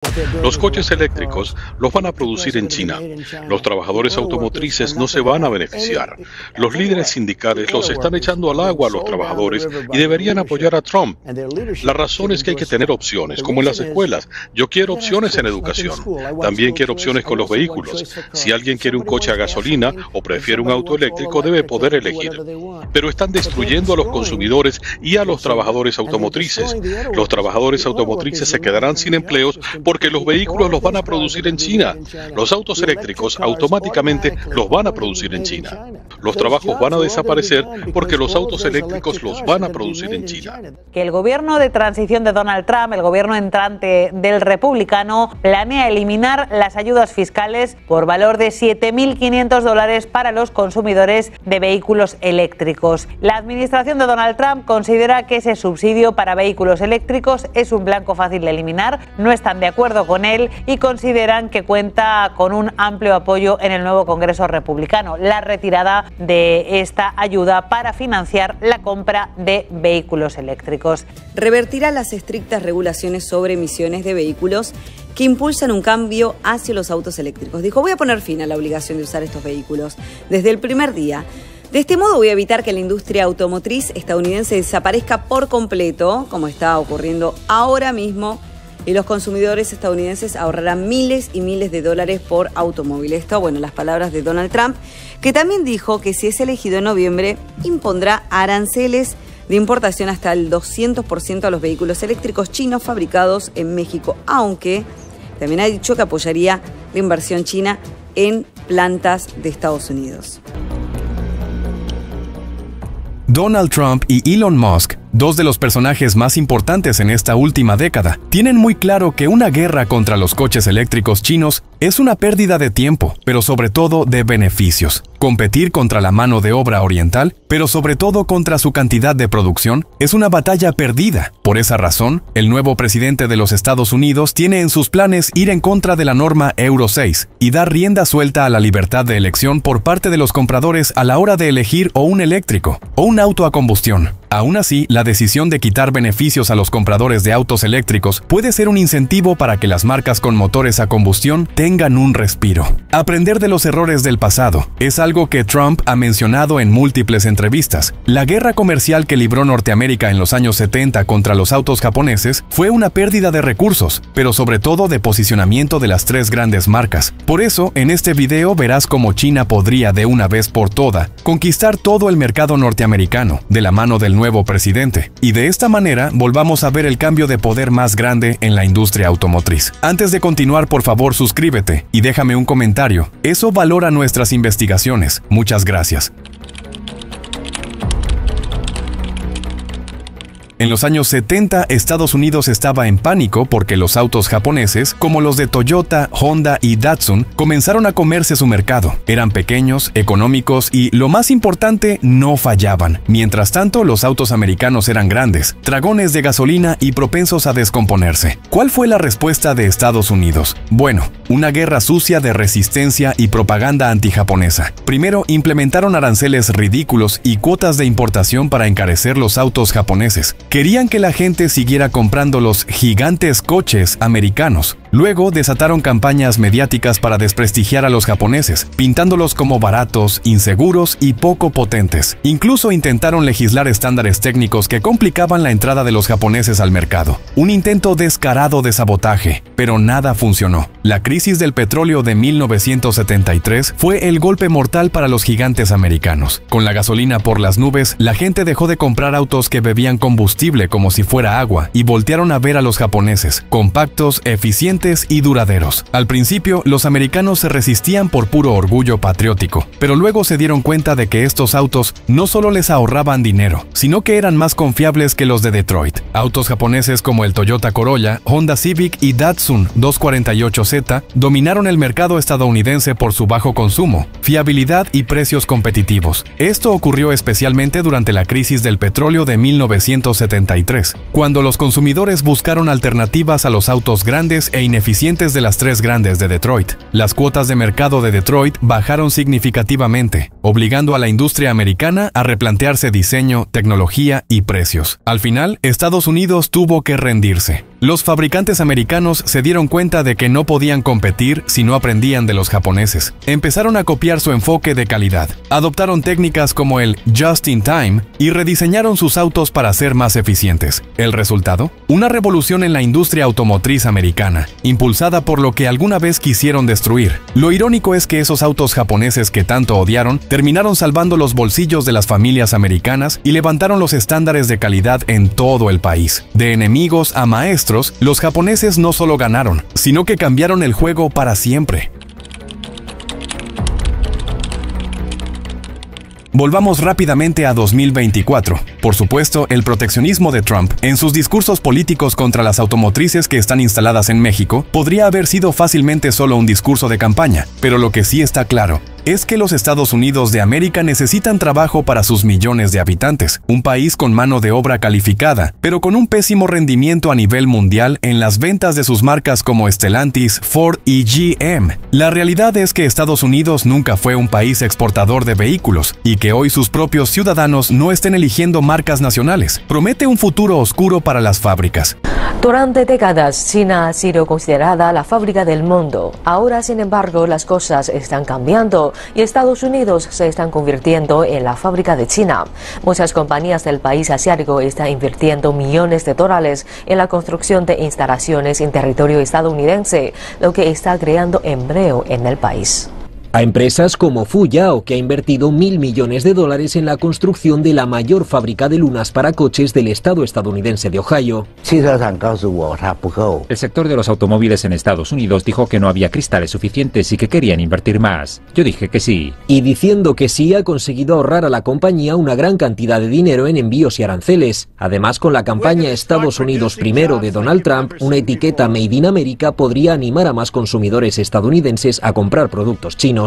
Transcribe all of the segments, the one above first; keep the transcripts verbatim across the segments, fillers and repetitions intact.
Los coches eléctricos los van a producir en China. Los trabajadores automotrices no se van a beneficiar. Los líderes sindicales los están echando al agua a los trabajadores y deberían apoyar a Trump. La razón es que hay que tener opciones, como en las escuelas. Yo quiero opciones en educación. También quiero opciones con los vehículos. Si alguien quiere un coche a gasolina o prefiere un auto eléctrico, debe poder elegir. Pero están destruyendo a los consumidores y a los trabajadores automotrices. Los trabajadores automotrices se quedarán sin empleos porque los vehículos los van a producir en China. Los autos eléctricos automáticamente los van a producir en China. Los trabajos van a desaparecer porque los autos eléctricos los van a producir en China. Que el gobierno de transición de Donald Trump, el gobierno entrante del republicano, planea eliminar las ayudas fiscales por valor de siete mil quinientos dólares para los consumidores de vehículos eléctricos. La administración de Donald Trump considera que ese subsidio para vehículos eléctricos es un blanco fácil de eliminar, no están de acuerdo con él y consideran que cuenta con un amplio apoyo en el nuevo Congreso republicano. La retirada de esta ayuda para financiar la compra de vehículos eléctricos. Revertirá las estrictas regulaciones sobre emisiones de vehículos que impulsan un cambio hacia los autos eléctricos. Dijo, voy a poner fin a la obligación de usar estos vehículos desde el primer día. De este modo voy a evitar que la industria automotriz estadounidense desaparezca por completo, como está ocurriendo ahora mismo, y los consumidores estadounidenses ahorrarán miles y miles de dólares por automóvil. Esto, bueno, las palabras de Donald Trump, que también dijo que si es elegido en noviembre, impondrá aranceles de importación hasta el doscientos por ciento a los vehículos eléctricos chinos fabricados en México, aunque también ha dicho que apoyaría la inversión china en plantas de Estados Unidos. Donald Trump y Elon Musk, dos de los personajes más importantes en esta última década, tienen muy claro que una guerra contra los coches eléctricos chinos es una pérdida de tiempo, pero sobre todo de beneficios. Competir contra la mano de obra oriental, pero sobre todo contra su cantidad de producción, es una batalla perdida. Por esa razón, el nuevo presidente de los Estados Unidos tiene en sus planes ir en contra de la norma Euro seis y dar rienda suelta a la libertad de elección por parte de los compradores a la hora de elegir o un eléctrico o un auto a combustión. Aún así, la decisión de quitar beneficios a los compradores de autos eléctricos puede ser un incentivo para que las marcas con motores a combustión tengan un respiro. Aprender de los errores del pasado es algo que Trump ha mencionado en múltiples entrevistas. La guerra comercial que libró Norteamérica en los años setenta contra los autos japoneses fue una pérdida de recursos, pero sobre todo de posicionamiento de las tres grandes marcas. Por eso, en este video verás cómo China podría de una vez por todas conquistar todo el mercado norteamericano de la mano del nuevo presidente, y de esta manera volvamos a ver el cambio de poder más grande en la industria automotriz. Antes de continuar, por favor suscríbete y déjame un comentario, eso valora nuestras investigaciones. Muchas gracias. En los años setenta, Estados Unidos estaba en pánico porque los autos japoneses, como los de Toyota, Honda y Datsun, comenzaron a comerse su mercado. Eran pequeños, económicos y, lo más importante, no fallaban. Mientras tanto, los autos americanos eran grandes, dragones de gasolina y propensos a descomponerse. ¿Cuál fue la respuesta de Estados Unidos? Bueno, una guerra sucia de resistencia y propaganda antijaponesa. Primero, implementaron aranceles ridículos y cuotas de importación para encarecer los autos japoneses. Querían que la gente siguiera comprando los gigantes coches americanos. Luego desataron campañas mediáticas para desprestigiar a los japoneses, pintándolos como baratos, inseguros y poco potentes. Incluso intentaron legislar estándares técnicos que complicaban la entrada de los japoneses al mercado. Un intento descarado de sabotaje, pero nada funcionó. La crisis del petróleo de mil novecientos setenta y tres fue el golpe mortal para los gigantes americanos. Con la gasolina por las nubes, la gente dejó de comprar autos que bebían combustible como si fuera agua y voltearon a ver a los japoneses, compactos, eficientes y duraderos. Al principio, los americanos se resistían por puro orgullo patriótico, pero luego se dieron cuenta de que estos autos no solo les ahorraban dinero, sino que eran más confiables que los de Detroit. Autos japoneses como el Toyota Corolla, Honda Civic y Datsun doscientos cuarenta y ocho Z dominaron el mercado estadounidense por su bajo consumo, fiabilidad y precios competitivos. Esto ocurrió especialmente durante la crisis del petróleo de mil novecientos setenta y tres. setenta y tres, cuando los consumidores buscaron alternativas a los autos grandes e ineficientes de las tres grandes de Detroit. Las cuotas de mercado de Detroit bajaron significativamente, obligando a la industria americana a replantearse diseño, tecnología y precios. Al final, Estados Unidos tuvo que rendirse. Los fabricantes americanos se dieron cuenta de que no podían competir si no aprendían de los japoneses. Empezaron a copiar su enfoque de calidad, adoptaron técnicas como el Just in Time y rediseñaron sus autos para ser más eficientes. ¿El resultado? Una revolución en la industria automotriz americana, impulsada por lo que alguna vez quisieron destruir. Lo irónico es que esos autos japoneses que tanto odiaron terminaron salvando los bolsillos de las familias americanas y levantaron los estándares de calidad en todo el país. De enemigos a maestros, los japoneses no solo ganaron, sino que cambiaron el juego para siempre. Volvamos rápidamente a dos mil veinticuatro. Por supuesto, el proteccionismo de Trump en sus discursos políticos contra las automotrices que están instaladas en México podría haber sido fácilmente solo un discurso de campaña, pero lo que sí está claro es que los Estados Unidos de América necesitan trabajo para sus millones de habitantes, un país con mano de obra calificada, pero con un pésimo rendimiento a nivel mundial en las ventas de sus marcas como Stellantis, Ford y G M. La realidad es que Estados Unidos nunca fue un país exportador de vehículos y que hoy sus propios ciudadanos no estén eligiendo marcas nacionales. Promete un futuro oscuro para las fábricas. Durante décadas, China ha sido considerada la fábrica del mundo. Ahora, sin embargo, las cosas están cambiando y Estados Unidos se están convirtiendo en la fábrica de China. Muchas compañías del país asiático están invirtiendo millones de dólares en la construcción de instalaciones en territorio estadounidense, lo que está creando empleo en el país. A empresas como Fuyao, que ha invertido mil millones de dólares en la construcción de la mayor fábrica de lunas para coches del estado estadounidense de Ohio. El sector de los automóviles en Estados Unidos dijo que no había cristales suficientes y que querían invertir más. Yo dije que sí. Y diciendo que sí, ha conseguido ahorrar a la compañía una gran cantidad de dinero en envíos y aranceles. Además, con la campaña Estados Unidos primero de Donald Trump, una etiqueta Made in America podría animar a más consumidores estadounidenses a comprar productos chinos.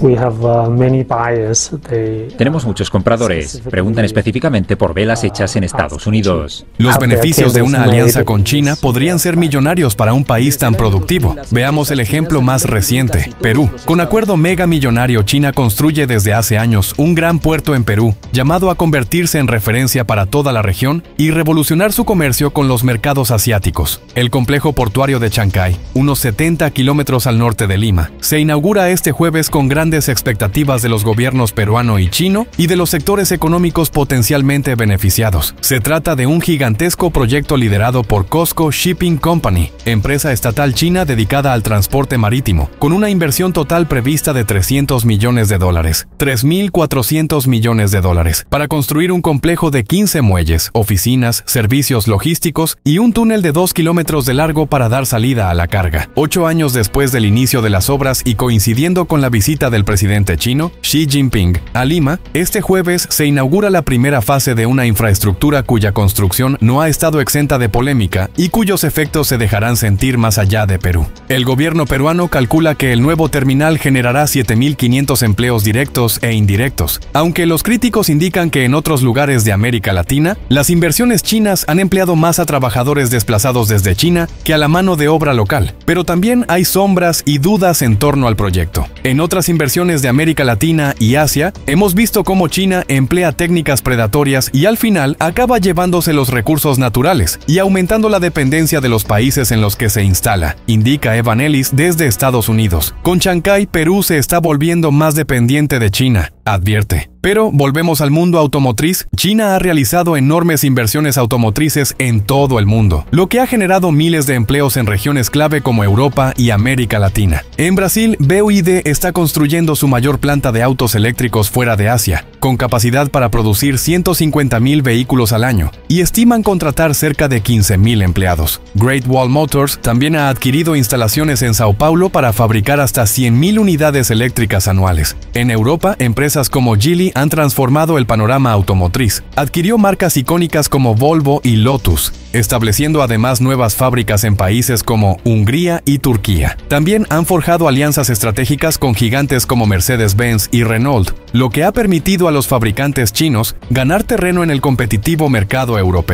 Tenemos muchos compradores. Preguntan específicamente por velas hechas en Estados Unidos. Los beneficios de una alianza con China podrían ser millonarios para un país tan productivo. Veamos el ejemplo más reciente, Perú. Con acuerdo mega millonario, China construye desde hace años un gran puerto en Perú, llamado a convertirse en referencia para toda la región y revolucionar su comercio con los mercados asiáticos. El complejo portuario de Chancay, unos setenta kilómetros al norte de Lima, se inaugura este jueves con grandes expectativas de los gobiernos peruano y chino y de los sectores económicos potencialmente beneficiados. Se trata de un gigantesco proyecto liderado por COSCO Shipping Company, empresa estatal china dedicada al transporte marítimo, con una inversión total prevista de trescientos millones de dólares, tres mil cuatrocientos millones de dólares, para construir un complejo de quince muelles, oficinas, servicios logísticos y un túnel de dos kilómetros de largo para dar salida a la carga. Ocho años después del inicio de las obras y coincidiendo con la visita del presidente chino, Xi Jinping, a Lima, este jueves se inaugura la primera fase de una infraestructura cuya construcción no ha estado exenta de polémica y cuyos efectos se dejarán sentir más allá de Perú. El gobierno peruano calcula que el nuevo terminal generará siete mil quinientos empleos directos e indirectos, aunque los críticos indican que en otros lugares de América Latina, las inversiones chinas han empleado más a trabajadores desplazados desde China que a la mano de obra local, pero también hay sombras y dudas en torno al proyecto. En otras inversiones de América Latina y Asia, hemos visto cómo China emplea técnicas predatorias y al final acaba llevándose los recursos naturales y aumentando la dependencia de los países en los que se instala, indica Evan Ellis desde Estados Unidos. Con Chancay, Perú se está volviendo más dependiente de China, advierte. Pero volvemos al mundo automotriz. China ha realizado enormes inversiones automotrices en todo el mundo, lo que ha generado miles de empleos en regiones clave como Europa y América Latina. En Brasil, B Y D está construyendo su mayor planta de autos eléctricos fuera de Asia, con capacidad para producir ciento cincuenta mil vehículos al año, y estiman contratar cerca de quince mil empleados. Great Wall Motors también ha adquirido instalaciones en Sao Paulo para fabricar hasta cien mil unidades eléctricas anuales. En Europa, empresas como Geely han transformado el panorama automotriz. Adquirió marcas icónicas como Volvo y Lotus, estableciendo además nuevas fábricas en países como Hungría y Turquía. También han forjado alianzas estratégicas con gigantes como Mercedes-Benz y Renault, lo que ha permitido a los fabricantes chinos ganar terreno en el competitivo mercado europeo.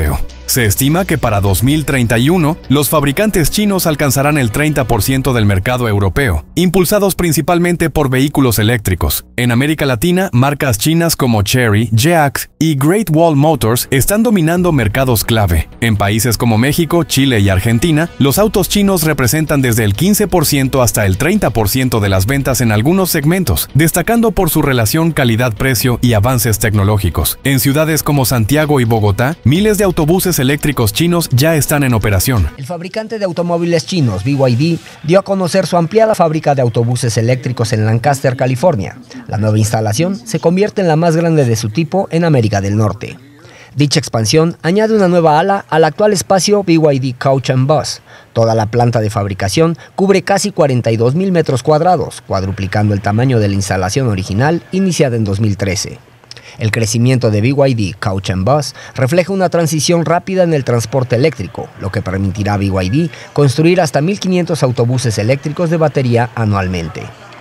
Se estima que para dos mil treinta y uno, los fabricantes chinos alcanzarán el treinta por ciento del mercado europeo, impulsados principalmente por vehículos eléctricos. En América Latina, marcas chinas como Chery, Geax y Great Wall Motors están dominando mercados clave. En países como México, Chile y Argentina, los autos chinos representan desde el quince por ciento hasta el treinta por ciento de las ventas en algunos segmentos, destacando por su relación calidad-precio y avances tecnológicos. En ciudades como Santiago y Bogotá, miles de autobuses eléctricos chinos ya están en operación. El fabricante de automóviles chinos B Y D dio a conocer su ampliada fábrica de autobuses eléctricos en Lancaster, California. La nueva instalación se convierte en la más grande de su tipo en América del Norte. Dicha expansión añade una nueva ala al actual espacio B Y D Coach and Bus. Toda la planta de fabricación cubre casi cuarenta y dos mil metros cuadrados, cuadruplicando el tamaño de la instalación original iniciada en dos mil trece. El crecimiento de B Y D Coach and Bus refleja una transición rápida en el transporte eléctrico, lo que permitirá a B Y D construir hasta mil quinientos autobuses eléctricos de batería anualmente.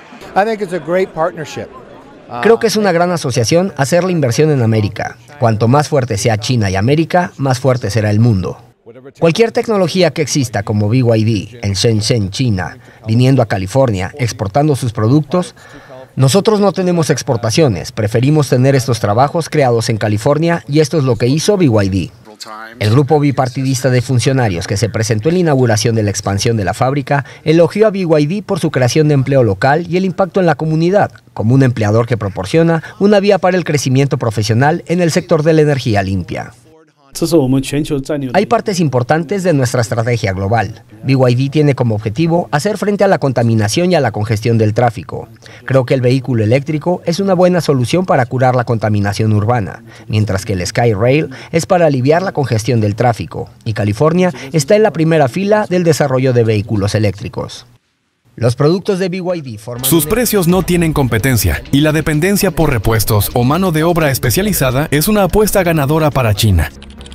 Creo que es una gran asociación hacer la inversión en América. Cuanto más fuerte sea China y América, más fuerte será el mundo. Cualquier tecnología que exista como B Y D en Shenzhen, China, viniendo a California, exportando sus productos, nosotros no tenemos exportaciones, preferimos tener estos trabajos creados en California y esto es lo que hizo B Y D. El grupo bipartidista de funcionarios que se presentó en la inauguración de la expansión de la fábrica elogió a B Y D por su creación de empleo local y el impacto en la comunidad, como un empleador que proporciona una vía para el crecimiento profesional en el sector de la energía limpia. Hay partes importantes de nuestra estrategia global. B Y D tiene como objetivo hacer frente a la contaminación y a la congestión del tráfico. Creo que el vehículo eléctrico es una buena solución para curar la contaminación urbana, mientras que el SkyRail es para aliviar la congestión del tráfico, y California está en la primera fila del desarrollo de vehículos eléctricos. Los productos de B Y D forman... Sus precios no tienen competencia, y la dependencia por repuestos o mano de obra especializada es una apuesta ganadora para China.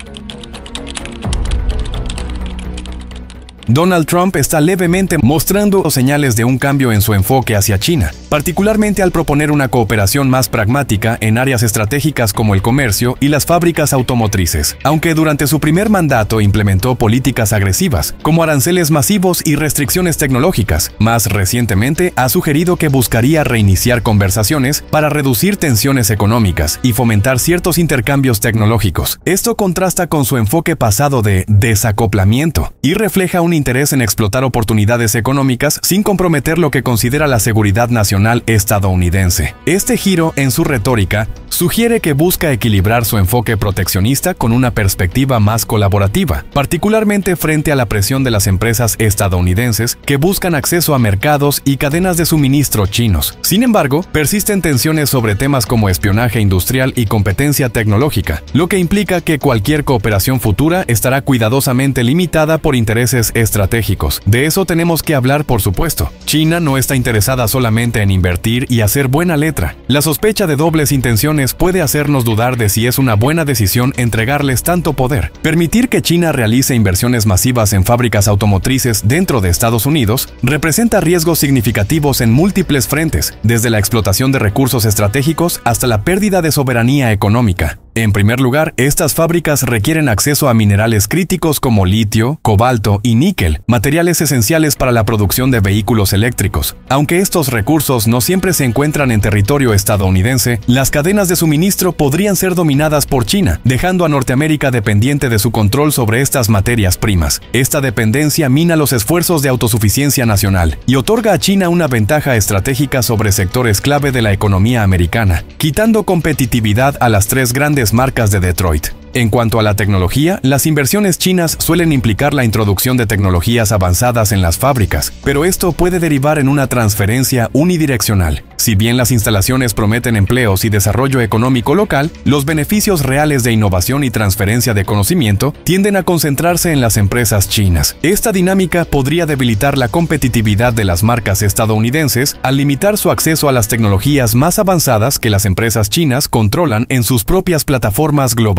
Donald Trump está levemente mostrando señales de un cambio en su enfoque hacia China, particularmente al proponer una cooperación más pragmática en áreas estratégicas como el comercio y las fábricas automotrices, aunque durante su primer mandato implementó políticas agresivas, como aranceles masivos y restricciones tecnológicas. Más recientemente, ha sugerido que buscaría reiniciar conversaciones para reducir tensiones económicas y fomentar ciertos intercambios tecnológicos. Esto contrasta con su enfoque pasado de desacoplamiento y refleja un interés en explotar oportunidades económicas sin comprometer lo que considera la seguridad nacional estadounidense. Este giro en su retórica sugiere que busca equilibrar su enfoque proteccionista con una perspectiva más colaborativa, particularmente frente a la presión de las empresas estadounidenses que buscan acceso a mercados y cadenas de suministro chinos. Sin embargo, persisten tensiones sobre temas como espionaje industrial y competencia tecnológica, lo que implica que cualquier cooperación futura estará cuidadosamente limitada por intereses estratégicos. De eso tenemos que hablar, por supuesto. China no está interesada solamente en invertir y hacer buena letra. La sospecha de dobles intenciones puede hacernos dudar de si es una buena decisión entregarles tanto poder. Permitir que China realice inversiones masivas en fábricas automotrices dentro de Estados Unidos representa riesgos significativos en múltiples frentes, desde la explotación de recursos estratégicos hasta la pérdida de soberanía económica. En primer lugar, estas fábricas requieren acceso a minerales críticos como litio, cobalto y níquel, materiales esenciales para la producción de vehículos eléctricos. Aunque estos recursos no siempre se encuentran en territorio estadounidense, las cadenas de suministro podrían ser dominadas por China, dejando a Norteamérica dependiente de su control sobre estas materias primas. Esta dependencia mina los esfuerzos de autosuficiencia nacional y otorga a China una ventaja estratégica sobre sectores clave de la economía americana, quitando competitividad a las tres grandes marcas de Detroit. En cuanto a la tecnología, las inversiones chinas suelen implicar la introducción de tecnologías avanzadas en las fábricas, pero esto puede derivar en una transferencia unidireccional. Si bien las instalaciones prometen empleos y desarrollo económico local, los beneficios reales de innovación y transferencia de conocimiento tienden a concentrarse en las empresas chinas. Esta dinámica podría debilitar la competitividad de las marcas estadounidenses al limitar su acceso a las tecnologías más avanzadas que las empresas chinas controlan en sus propias plataformas globales.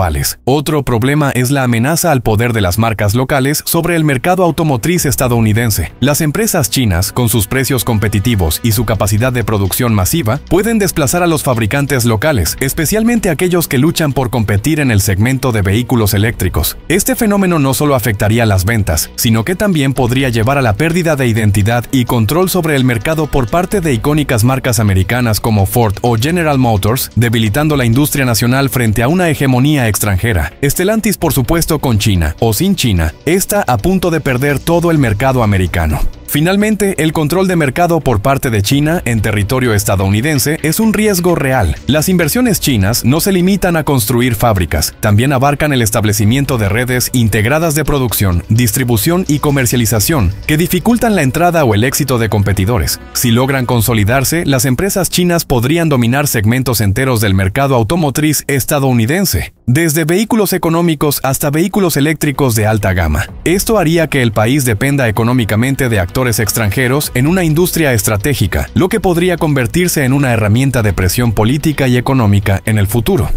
Otro problema es la amenaza al poder de las marcas locales sobre el mercado automotriz estadounidense. Las empresas chinas, con sus precios competitivos y su capacidad de producción masiva, pueden desplazar a los fabricantes locales, especialmente aquellos que luchan por competir en el segmento de vehículos eléctricos. Este fenómeno no solo afectaría las ventas, sino que también podría llevar a la pérdida de identidad y control sobre el mercado por parte de icónicas marcas americanas como Ford o General Motors, debilitando la industria nacional frente a una hegemonía extranjera. Stellantis, por supuesto, con China o sin China, está a punto de perder todo el mercado americano. Finalmente, el control de mercado por parte de China en territorio estadounidense es un riesgo real. Las inversiones chinas no se limitan a construir fábricas, también abarcan el establecimiento de redes integradas de producción, distribución y comercialización que dificultan la entrada o el éxito de competidores. Si logran consolidarse, las empresas chinas podrían dominar segmentos enteros del mercado automotriz estadounidense, desde vehículos económicos hasta vehículos eléctricos de alta gama. Esto haría que el país dependa económicamente de actores extranjeros en una industria estratégica, lo que podría convertirse en una herramienta de presión política y económica en el futuro.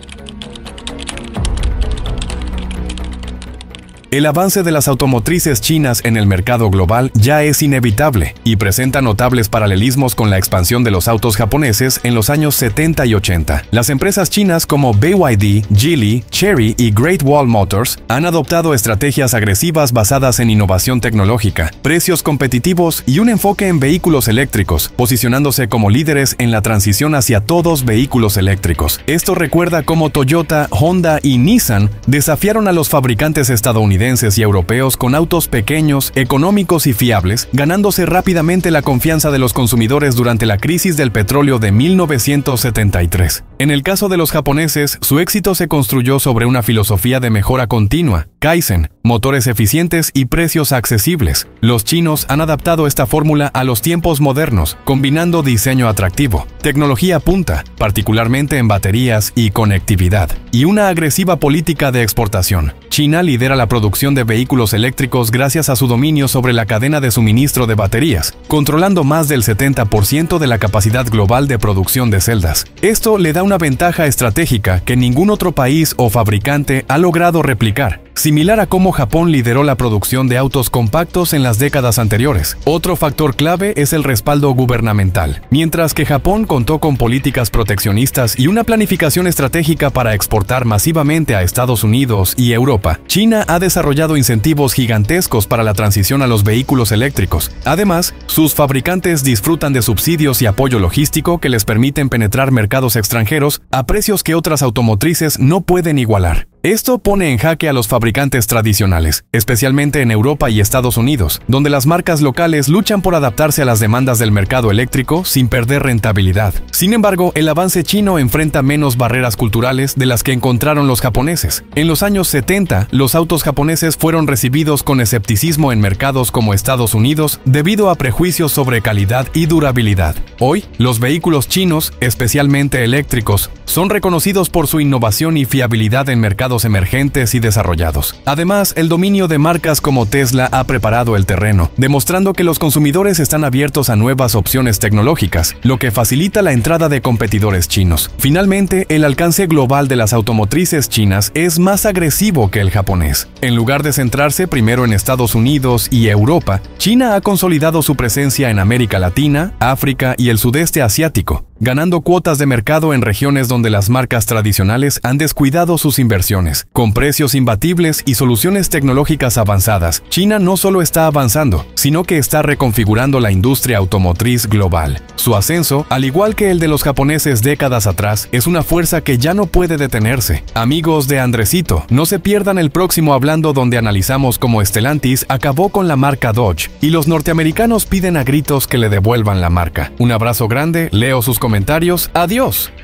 El avance de las automotrices chinas en el mercado global ya es inevitable y presenta notables paralelismos con la expansión de los autos japoneses en los años setenta y ochenta. Las empresas chinas como B Y D, Geely, Chery y Great Wall Motors han adoptado estrategias agresivas basadas en innovación tecnológica, precios competitivos y un enfoque en vehículos eléctricos, posicionándose como líderes en la transición hacia todos vehículos eléctricos. Esto recuerda cómo Toyota, Honda y Nissan desafiaron a los fabricantes estadounidenses y europeos con autos pequeños, económicos y fiables, ganándose rápidamente la confianza de los consumidores durante la crisis del petróleo de mil novecientos setenta y tres. En el caso de los japoneses, su éxito se construyó sobre una filosofía de mejora continua, Kaizen, motores eficientes y precios accesibles. Los chinos han adaptado esta fórmula a los tiempos modernos, combinando diseño atractivo, tecnología punta, particularmente en baterías y conectividad, y una agresiva política de exportación. China lidera la producción de vehículos eléctricos gracias a su dominio sobre la cadena de suministro de baterías, controlando más del setenta por ciento de la capacidad global de producción de celdas. Esto le da una ventaja estratégica que ningún otro país o fabricante ha logrado replicar, similar a cómo Japón lideró la producción de autos compactos en las décadas anteriores. Otro factor clave es el respaldo gubernamental. Mientras que Japón contó con políticas proteccionistas y una planificación estratégica para exportar masivamente a Estados Unidos y Europa, China ha desarrollado incentivos gigantescos para la transición a los vehículos eléctricos. Además, sus fabricantes disfrutan de subsidios y apoyo logístico que les permiten penetrar mercados extranjeros a precios que otras automotrices no pueden igualar. Esto pone en jaque a los fabricantes tradicionales, especialmente en Europa y Estados Unidos, donde las marcas locales luchan por adaptarse a las demandas del mercado eléctrico sin perder rentabilidad. Sin embargo, el avance chino enfrenta menos barreras culturales de las que encontraron los japoneses. En los años setenta, los autos japoneses fueron recibidos con escepticismo en mercados como Estados Unidos debido a prejuicios sobre calidad y durabilidad. Hoy, los vehículos chinos, especialmente eléctricos, son reconocidos por su innovación y fiabilidad en mercados emergentes y desarrollados. Además, el dominio de marcas como Tesla ha preparado el terreno, demostrando que los consumidores están abiertos a nuevas opciones tecnológicas, lo que facilita la entrada de competidores chinos. Finalmente, el alcance global de las automotrices chinas es más agresivo que el japonés. En lugar de centrarse primero en Estados Unidos y Europa, China ha consolidado su presencia en América Latina, África y el sudeste asiático, ganando cuotas de mercado en regiones donde las marcas tradicionales han descuidado sus inversiones. Con precios imbatibles y soluciones tecnológicas avanzadas, China no solo está avanzando, sino que está reconfigurando la industria automotriz global. Su ascenso, al igual que el de los japoneses décadas atrás, es una fuerza que ya no puede detenerse. Amigos de Andresito, no se pierdan el próximo Hablando, donde analizamos cómo Stellantis acabó con la marca Dodge y los norteamericanos piden a gritos que le devuelvan la marca. Un abrazo grande, leo sus comentarios. Adiós.